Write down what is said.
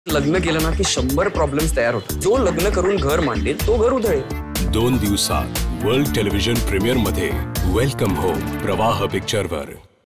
लग्न केलं ना की 100 प्रॉब्लेम्स तयार होतात. जो लग्न करून घर मांडेल तो घर उधळेल. 2 दिवसात वर्ल्ड टेलिव्हिजन प्रीमियर मध्ये वेलकम होम प्रवाह पिक्चरवर.